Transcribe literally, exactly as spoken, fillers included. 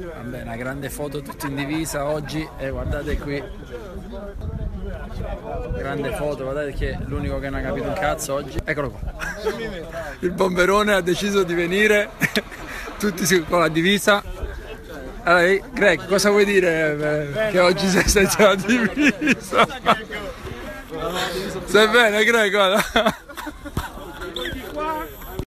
Vabbè, una grande foto tutti in divisa oggi e guardate qui. Grande foto, guardate che è l'unico che non ha capito un cazzo oggi. Eccolo qua. Il bomberone ha deciso di venire tutti con la divisa. Allora, Greg, cosa vuoi dire bene, che oggi sei senza la divisa? Stai bene, Greg? Guarda.